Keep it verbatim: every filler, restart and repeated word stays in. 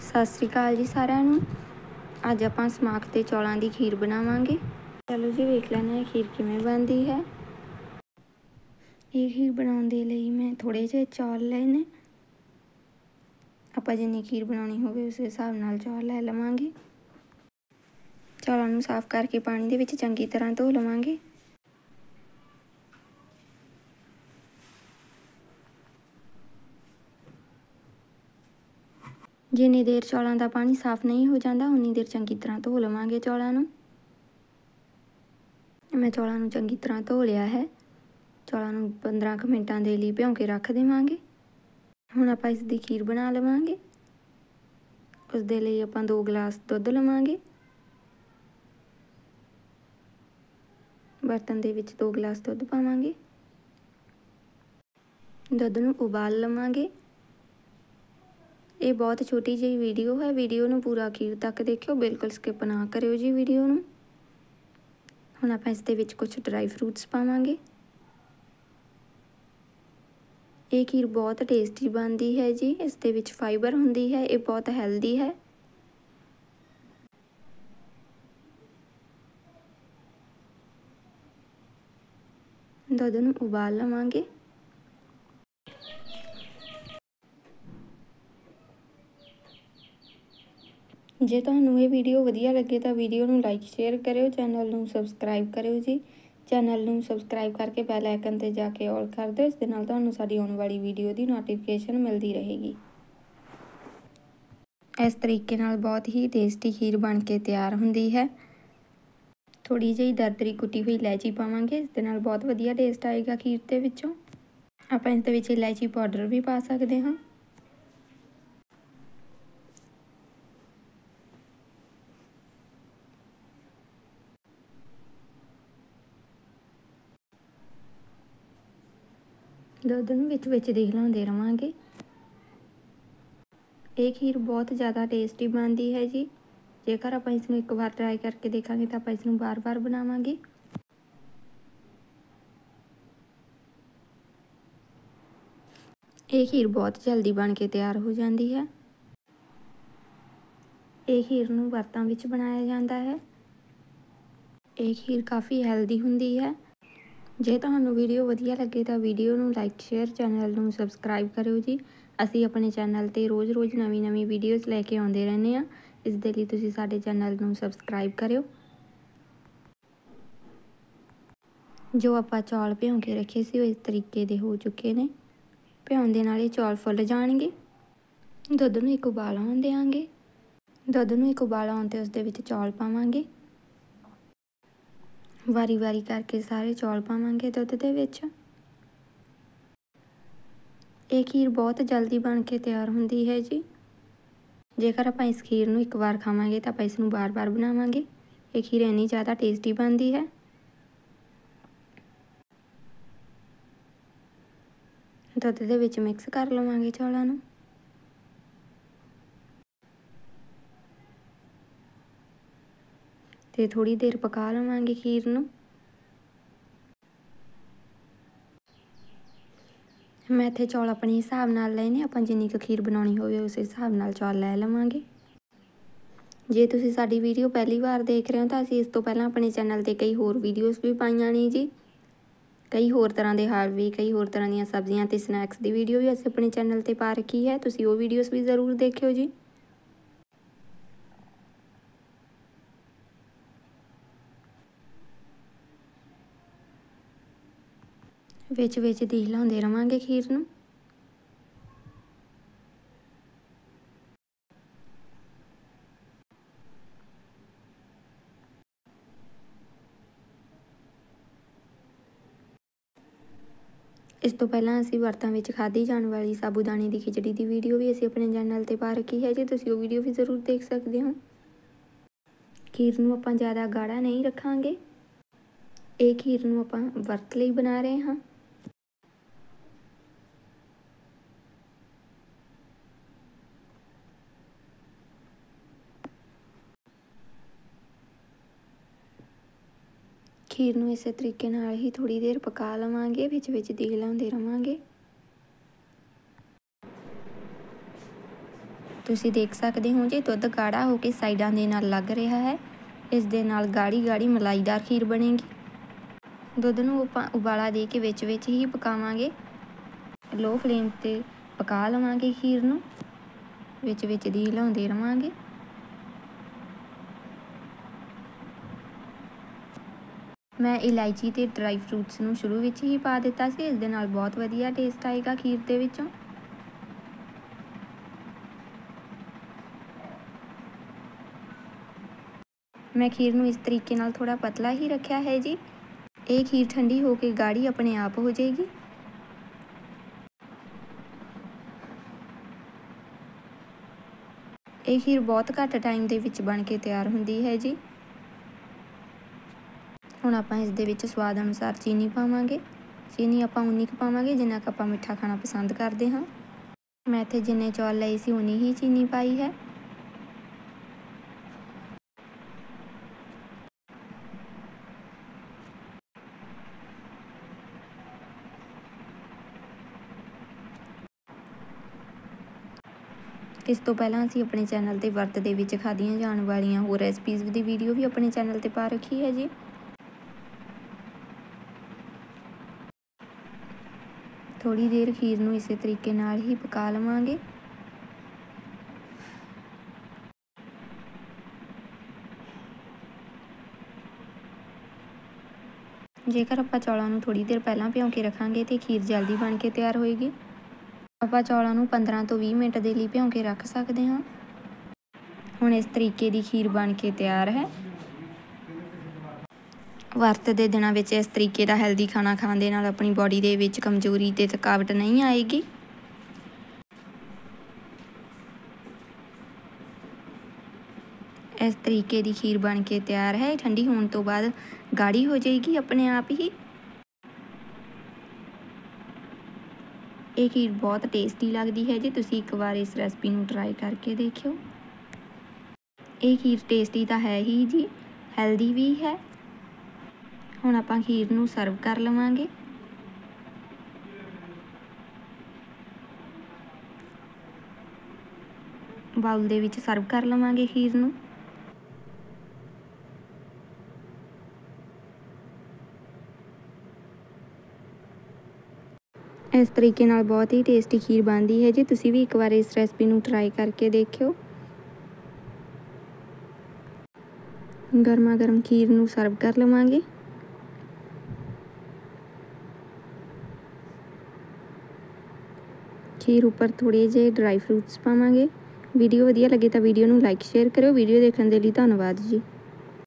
सत श्री अकाल जी सारिਆਂ ਨੂੰ। ਅੱਜ ਆਪਾਂ ਸਮਾਕ ਤੇ ਚੌਲਾਂ ਦੀ ਖੀਰ ਬਣਾਵਾਂਗੇ। ਚਲੋ ਜੀ ਵੇਖ ਲੈਂਦੇ ਹਾਂ ਖੀਰ ਕਿਵੇਂ ਬਣਦੀ ਹੈ। ਇਹ ਖੀਰ ਬਣਾਉਣ ਦੇ ਲਈ ਮੈਂ ਥੋੜੇ ਜਿਹੇ ਚੌਲ ਲਏ ਨੇ। ਆਪਾਂ ਜਿੰਨੀ ਖੀਰ ਬਣਾਉਣੀ ਹੋਵੇ ਉਸ ਹਿਸਾਬ ਨਾਲ ਚੌਲ ਲੈ ਲਵਾਂਗੇ। ਚੌਲਾਂ ਨੂੰ ਸਾਫ਼ ਕਰਕੇ ਪਾਣੀ ਦੇ ਵਿੱਚ ਚੰਗੀ ਤਰ੍ਹਾਂ ਧੋ ਲਵਾਂਗੇ। ਜਿੰਨੀ ਦੇਰ ਚੌਲਾਂ ਦਾ ਪਾਣੀ ਸਾਫ਼ ਨਹੀਂ ਹੋ ਜਾਂਦਾ ਉਨੀ ਦੇਰ ਚੰਗੀ ਤਰ੍ਹਾਂ ਧੋ ਲਵਾਂਗੇ ਚੌਲਾਂ ਨੂੰ। ਮੈਂ ਚੌਲਾਂ ਨੂੰ ਚੰਗੀ ਤਰ੍ਹਾਂ ਧੋ ਲਿਆ ਹੈ। ਚੌਲਾਂ ਨੂੰ ਪੰਦਰਾਂ ਕੁ ਮਿੰਟਾਂ ਦੇ ਲਈ ਭਿਉਂ ਕੇ ਰੱਖ ਦੇਵਾਂਗੇ। ਹੁਣ ਆਪਾਂ ਇਸ ਦੀ ਖੀਰ ਬਣਾ ਲਵਾਂਗੇ। ਉਸ ਦੇ ਲਈ ਆਪਾਂ ਦੋ ਗਲਾਸ ਦੁੱਧ ਲਵਾਂਗੇ। ਬਰਤਨ ਦੇ ਵਿੱਚ ਦੋ ਗਲਾਸ ਦੁੱਧ ਪਾਵਾਂਗੇ। ਦੁੱਧ ਨੂੰ ਉਬਾਲ ਲਵਾਂਗੇ। ਇਹ ਬਹੁਤ ਛੋਟੀ ਜਿਹੀ ਵੀਡੀਓ ਹੈ। ਵੀਡੀਓ ਨੂੰ ਪੂਰਾ ਅਖੀਰ ਤੱਕ ਦੇਖਿਓ, ਬਿਲਕੁਲ ਸਕਿਪ ਨਾ ਕਰਿਓ ਜੀ ਵੀਡੀਓ ਨੂੰ। ਹੁਣ ਆਪਾਂ ਇਸ ਦੇ ਵਿੱਚ ਕੁਝ ਡਰਾਈ ਫਰੂਟਸ ਪਾਵਾਂਗੇ। ਇਹ ਖੀਰ ਬਹੁਤ ਟੇਸਟੀ ਬਣਦੀ ਹੈ ਜੀ। ਇਸ ਦੇ ਵਿੱਚ ਫਾਈਬਰ ਹੁੰਦੀ ਹੈ। ਇਹ ਬਹੁਤ ਹੈਲਦੀ ਹੈ। ਦੁੱਧ ਨੂੰ ਉਬਾਲ ਲਵਾਂਗੇ। ਜੇ ਤੁਹਾਨੂੰ ਇਹ ਵੀਡੀਓ ਵਧੀਆ ਲੱਗੇ ਤਾਂ ਵੀਡੀਓ ਨੂੰ ਲਾਈਕ ਸ਼ੇਅਰ ਕਰਿਓ, ਚੈਨਲ ਨੂੰ ਸਬਸਕ੍ਰਾਈਬ ਕਰਿਓ ਜੀ। ਚੈਨਲ ਨੂੰ ਸਬਸਕ੍ਰਾਈਬ ਕਰਕੇ ਬੈਲ ਆਈਕਨ ਤੇ ਜਾ ਕੇ ਆਲ ਕਰ ਦਿਓ। ਇਸ ਦੇ ਨਾਲ ਤੁਹਾਨੂੰ ਸਾਡੀ ਆਉਣ ਵਾਲੀ ਵੀਡੀਓ ਦੀ ਨੋਟੀਫਿਕੇਸ਼ਨ ਮਿਲਦੀ ਰਹੇਗੀ। ਇਸ ਤਰੀਕੇ ਨਾਲ ਬਹੁਤ ਹੀ ਟੇਸਟੀ ਖੀਰ ਬਣ ਕੇ ਤਿਆਰ ਹੁੰਦੀ ਹੈ। ਥੋੜੀ ਜਿਹੀ ਦਰਦਰੀ ਕੁੱਟੀ ਹੋਈ ਇਲਾਇਚੀ ਪਾਵਾਂਗੇ। ਇਸ ਦੇ ਨਾਲ ਬਹੁਤ ਵਧੀਆ ਟੇਸਟ ਆਏਗਾ ਖੀਰ ਦੇ ਵਿੱਚੋਂ। ਆਪਾਂ ਇਸ ਦੇ ਵਿੱਚ ਇਲਾਇਚੀ ਪਾਊਡਰ ਵੀ ਪਾ ਸਕਦੇ ਹਾਂ। ਦੁੱਧ ਨੂੰ ਵਿੱਚ ਵਿੱਚ ਦੀ ਹਿਲਾਉਂਦੇ ਰਵਾਂਗੇ। ਇਹ ਖੀਰ ਬਹੁਤ ਜ਼ਿਆਦਾ ਟੇਸਟੀ ਬਣਦੀ ਹੈ ਜੀ। ਜੇਕਰ ਆਪਾਂ ਇਸ ਨੂੰ ਇੱਕ ਵਾਰ ਟਰਾਈ ਕਰਕੇ ਦੇਖਾਂਗੇ ਤਾਂ ਆਪਾਂ ਇਸ ਨੂੰ ਬਾਰ-ਬਾਰ ਬਣਾਵਾਂਗੇ। ਇਹ ਖੀਰ ਬਹੁਤ ਜਲਦੀ ਬਣ ਕੇ ਤਿਆਰ ਹੋ ਜਾਂਦੀ ਹੈ। ਇਹ ਖੀਰ ਨੂੰ ਵਰਤਾਂ ਵਿੱਚ ਬਣਾਇਆ ਜਾਂਦਾ ਹੈ। ਇਹ ਖੀਰ ਕਾਫੀ ਹੈਲਦੀ ਹੁੰਦੀ ਹੈ। ਜੇ ਤੁਹਾਨੂੰ ਵੀਡੀਓ ਵਧੀਆ ਲੱਗੇ ਤਾਂ ਵੀਡੀਓ ਨੂੰ ਲਾਈਕ ਸ਼ੇਅਰ, ਚੈਨਲ ਨੂੰ ਸਬਸਕ੍ਰਾਈਬ ਕਰਿਓ ਜੀ। ਅਸੀਂ ਆਪਣੇ ਚੈਨਲ 'ਤੇ ਰੋਜ਼-ਰੋਜ਼ ਨਵੀਂ-ਨਵੀਂ ਵੀਡੀਓਜ਼ ਲੈ ਕੇ ਆਉਂਦੇ ਰਹਿੰਦੇ ਹਾਂ। ਇਸ ਦੇ ਲਈ ਤੁਸੀਂ ਸਾਡੇ ਚੈਨਲ ਨੂੰ ਸਬਸਕ੍ਰਾਈਬ ਕਰਿਓ। ਜੋ ਆਪਾਂ ਚੌਲ ਭਿਉਂ ਕੇ ਰੱਖੇ ਸੀ ਉਹ ਇਸ ਤਰੀਕੇ ਦੇ ਹੋ ਚੁੱਕੇ ਨੇ। ਭਿਉਣ ਦੇ ਨਾਲ ਇਹ ਚੌਲ ਫੁੱਲ ਜਾਣਗੇ। ਦੁੱਧ ਨੂੰ ਇੱਕ ਉਬਾਲ ਆਉਣ ਦੇਵਾਂਗੇ। ਦੁੱਧ ਨੂੰ ਇੱਕ ਉਬਾਲ ਆਉਣ 'ਤੇ ਉਸ ਦੇ ਵਿੱਚ ਚੌਲ ਪਾਵਾਂਗੇ। ਵਾਰੀ-ਵਾਰੀ ਕਰਕੇ ਸਾਰੇ ਚੌਲ ਪਾਵਾਂਗੇ ਦੁੱਧ ਦੇ ਵਿੱਚ। ਇਹ ਖੀਰ ਬਹੁਤ ਜਲਦੀ ਬਣ ਕੇ ਤਿਆਰ ਹੁੰਦੀ ਹੈ ਜੀ। ਜੇਕਰ ਆਪਾਂ ਇਸ ਖੀਰ ਨੂੰ ਇੱਕ ਵਾਰ ਖਾਵਾਂਗੇ ਤਾਂ ਆਪਾਂ ਇਸ ਨੂੰ ਬਾਰ-ਬਾਰ ਬਣਾਵਾਂਗੇ। ਇਹ ਖੀਰ ਇੰਨੀ ਜ਼ਿਆਦਾ ਟੇਸਟੀ ਬਣਦੀ ਹੈ। ਦੁੱਧ ਦੇ ਵਿੱਚ ਮਿਕਸ ਕਰ ਲਵਾਂਗੇ ਚੌਲਾਂ ਨੂੰ। ਤੇ ਥੋੜੀ ਦੇਰ ਪਕਾ ਲਵਾਂਗੇ ਖੀਰ ਨੂੰ। ਮੈਂ ਇੱਥੇ ਚੌਲ ਆਪਣੇ ਹਿਸਾਬ ਨਾਲ ਲਏ ਨੇ। ਆਪਾਂ ਜਿੰਨੀ ਕੁ ਖੀਰ ਬਣਾਉਣੀ ਹੋਵੇ ਉਸ ਹਿਸਾਬ ਨਾਲ ਚੌਲ ਲੈ ਲਵਾਂਗੇ। ਜੇ ਤੁਸੀਂ ਸਾਡੀ ਵੀਡੀਓ ਪਹਿਲੀ ਵਾਰ ਦੇਖ ਰਹੇ ਹੋ ਤਾਂ ਅਸੀਂ ਇਸ ਤੋਂ ਪਹਿਲਾਂ ਆਪਣੇ ਚੈਨਲ 'ਤੇ ਕਈ ਹੋਰ ਵੀਡੀਓਜ਼ ਵੀ ਪਾਈਆਂ ਨੇ ਜੀ। ਕਈ ਹੋਰ ਤਰ੍ਹਾਂ ਦੇ ਹਲਵੇ, ਕਈ ਹੋਰ ਤਰ੍ਹਾਂ ਦੀਆਂ ਸਬਜ਼ੀਆਂ ਅਤੇ ਸਨੈਕਸ ਦੀ ਵੀਡੀਓ ਵੀ ਅਸੀਂ ਆਪਣੇ ਚੈਨਲ 'ਤੇ ਪਾ ਰੱਖੀ ਹੈ। ਤੁਸੀਂ ਉਹ ਵੀਡੀਓਜ਼ ਵੀ ਜ਼ਰੂਰ ਦੇਖਿਓ ਜੀ। ਵਿੱਚ ਵਿੱਚ ਦੀ ਹਿਲਾਉਂਦੇ ਰਵਾਂਗੇ ਖੀਰ ਨੂੰ। ਇਸ ਤੋਂ ਪਹਿਲਾਂ ਅਸੀਂ ਵਰਤਾਂ ਵਿੱਚ ਖਾਧੀ ਜਾਣ ਵਾਲੀ ਸਾਬੂਦਾਨੇ ਦੀ ਖਿਚੜੀ ਦੀ ਵੀਡੀਓ ਵੀ ਅਸੀਂ ਆਪਣੇ ਚੈਨਲ 'ਤੇ ਪਾ ਰੱਖੀ ਹੈ ਜੀ। ਤੁਸੀਂ ਉਹ ਵੀਡੀਓ ਵੀ ਜ਼ਰੂਰ ਦੇਖ ਸਕਦੇ ਹੋ। ਖੀਰ ਨੂੰ ਆਪਾਂ ਜ਼ਿਆਦਾ ਗਾੜਾ ਨਹੀਂ ਰੱਖਾਂਗੇ। ਇਹ ਖੀਰ ਨੂੰ ਆਪਾਂ ਵਰਤ ਲਈ ਬਣਾ ਰਹੇ ਹਾਂ। ਖੀਰ ਨੂੰ ਇਸੇ ਤਰੀਕੇ ਨਾਲ ਹੀ ਥੋੜੀ ਦੇਰ ਪਕਾ ਲਵਾਂਗੇ। ਵਿੱਚ ਵਿੱਚ ਦੀ ਹਿਲਾਉਂਦੇ ਰਵਾਂਗੇ। ਤੁਸੀਂ ਦੇਖ ਸਕਦੇ ਹੋ ਜੀ ਦੁੱਧ ਗਾੜਾ ਹੋ ਕੇ ਸਾਈਡਾਂ ਦੇ ਨਾਲ ਲੱਗ ਰਿਹਾ ਹੈ। ਇਸ ਦੇ ਨਾਲ ਗਾੜੀ ਗਾੜੀ ਮਲਾਈਦਾਰ ਖੀਰ ਬਣੇਗੀ। ਦੁੱਧ ਨੂੰ ਆਪਾਂ ਉਬਾਲਾ ਦੇ ਕੇ ਵਿੱਚ ਵਿੱਚ ਹੀ ਪਕਾਵਾਂਗੇ। ਲੋ ਫਲੇਮ 'ਤੇ ਪਕਾ ਲਵਾਂਗੇ ਖੀਰ ਨੂੰ, ਵਿੱਚ ਵਿੱਚ ਦੀ ਹਿਲਾਉਂਦੇ ਰਵਾਂਗੇ। ਮੈਂ ਇਲਾਇਚੀ ਅਤੇ ਡਰਾਈ ਫਰੂਟਸ ਨੂੰ ਸ਼ੁਰੂ ਵਿੱਚ ਹੀ ਪਾ ਦਿੱਤਾ ਸੀ। ਇਸ ਦੇ ਨਾਲ ਬਹੁਤ ਵਧੀਆ ਟੇਸਟ ਆਏਗਾ ਖੀਰ ਦੇ ਵਿੱਚੋਂ। ਮੈਂ ਖੀਰ ਨੂੰ ਇਸ ਤਰੀਕੇ ਨਾਲ ਥੋੜ੍ਹਾ ਪਤਲਾ ਹੀ ਰੱਖਿਆ ਹੈ ਜੀ। ਇਹ ਖੀਰ ਠੰਡੀ ਹੋ ਕੇ ਗਾੜੀ ਆਪਣੇ ਆਪ ਹੋ ਜਾਏਗੀ। ਇਹ ਖੀਰ ਬਹੁਤ ਘੱਟ ਟਾਈਮ ਦੇ ਵਿੱਚ ਬਣ ਕੇ ਤਿਆਰ ਹੁੰਦੀ ਹੈ ਜੀ। ਹੁਣ ਆਪਾਂ ਇਸ ਦੇ ਵਿੱਚ ਸਵਾਦ ਅਨੁਸਾਰ ਚੀਨੀ ਪਾਵਾਂਗੇ। ਚੀਨੀ ਆਪਾਂ ਉਨੀ ਕੁ ਪਾਵਾਂਗੇ ਜਿੰਨਾ ਕੁ ਆਪਾਂ ਮਿੱਠਾ ਖਾਣਾ ਪਸੰਦ ਕਰਦੇ ਹਾਂ। ਮੈਂ ਇੱਥੇ ਜਿੰਨੇ ਚੌਲ ਲਏ ਸੀ ਉਨੀ ਹੀ ਚੀਨੀ ਪਾਈ ਹੈ। ਇਸ ਤੋਂ ਪਹਿਲਾਂ ਅਸੀਂ ਆਪਣੇ ਚੈਨਲ 'ਤੇ ਵਰਤ ਦੇ ਵਿੱਚ ਖਾਧੀਆਂ ਜਾਣ ਵਾਲੀਆਂ ਹੋਰ ਰੈਸਪੀਜ਼ ਦੀ ਵੀਡੀਓ ਵੀ ਆਪਣੇ ਚੈਨਲ 'ਤੇ ਪਾ ਰੱਖੀ ਹੈ ਜੀ। ਥੋੜ੍ਹੀ ਦੇਰ ਖੀਰ ਨੂੰ ਇਸੇ ਤਰੀਕੇ ਨਾਲ ਹੀ ਪਕਾ ਲਵਾਂਗੇ। ਜੇਕਰ ਆਪਾਂ ਚੌਲਾਂ ਨੂੰ ਥੋੜ੍ਹੀ ਦੇਰ ਪਹਿਲਾਂ ਭਿਓਂ ਕੇ ਰੱਖਾਂਗੇ ਤਾਂ ਖੀਰ ਜਲਦੀ ਬਣ ਕੇ ਤਿਆਰ ਹੋਏਗੀ। ਆਪਾਂ ਚੌਲਾਂ ਨੂੰ ਪੰਦਰਾਂ ਤੋਂ ਵੀਹ ਮਿੰਟ ਦੇ ਲਈ ਭਿਓਂ ਕੇ ਰੱਖ ਸਕਦੇ ਹਾਂ। ਹੁਣ ਇਸ ਤਰੀਕੇ ਦੀ ਖੀਰ ਬਣ ਕੇ ਤਿਆਰ ਹੈ। ਵਰਤ ਦੇ ਦਿਨਾਂ ਵਿੱਚ ਇਸ ਤਰੀਕੇ ਦਾ ਹੈਲਦੀ ਖਾਣਾ ਖਾਣ ਦੇ ਨਾਲ ਆਪਣੀ ਬੋਡੀ ਦੇ ਵਿੱਚ ਕਮਜ਼ੋਰੀ ਅਤੇ ਥਕਾਵਟ ਨਹੀਂ ਆਏਗੀ। ਇਸ ਤਰੀਕੇ ਦੀ ਖੀਰ ਬਣ ਕੇ ਤਿਆਰ ਹੈ। ਠੰਡੀ ਹੋਣ ਤੋਂ ਬਾਅਦ ਗਾੜੀ ਹੋ ਜਾਏਗੀ ਆਪਣੇ ਆਪ ਹੀ। ਇਹ ਖੀਰ ਬਹੁਤ ਟੇਸਟੀ ਲੱਗਦੀ ਹੈ ਜੀ। ਤੁਸੀਂ ਇੱਕ ਵਾਰ ਇਸ ਰੈਸਪੀ ਨੂੰ ਟਰਾਈ ਕਰਕੇ ਦੇਖਿਓ। ਇਹ ਖੀਰ ਟੇਸਟੀ ਤਾਂ ਹੈ ਹੀ ਜੀ, ਹੈਲਦੀ ਵੀ ਹੈ। ਹੁਣ ਆਪਾਂ ਖੀਰ ਨੂੰ ਸਰਵ ਕਰ ਲਵਾਂਗੇ। ਬਾਉਲ ਦੇ ਵਿੱਚ ਸਰਵ ਕਰ ਲਵਾਂਗੇ ਖੀਰ ਨੂੰ। ਇਸ ਤਰੀਕੇ ਨਾਲ ਬਹੁਤ ਹੀ ਟੇਸਟੀ ਖੀਰ ਬਣਦੀ ਹੈ ਜੀ। ਤੁਸੀਂ ਵੀ ਇੱਕ ਵਾਰ ਇਸ ਰੈਸਪੀ ਨੂੰ ਟਰਾਈ ਕਰਕੇ ਦੇਖਿਓ। ਗਰਮਾ ਗਰਮ ਖੀਰ ਨੂੰ ਸਰਵ ਕਰ ਲਵਾਂਗੇ। ਖੀਰ ਉੱਪਰ ਥੋੜ੍ਹੇ ਜਿਹੇ ਡਰਾਈ ਫਰੂਟਸ ਪਾਵਾਂਗੇ। ਵੀਡੀਓ ਵਧੀਆ ਲੱਗੇ ਤਾਂ ਵੀਡੀਓ ਨੂੰ ਲਾਈਕ ਸ਼ੇਅਰ ਕਰਿਓ। ਵੀਡੀਓ ਦੇਖਣ ਦੇ ਲਈ ਧੰਨਵਾਦ ਜੀ।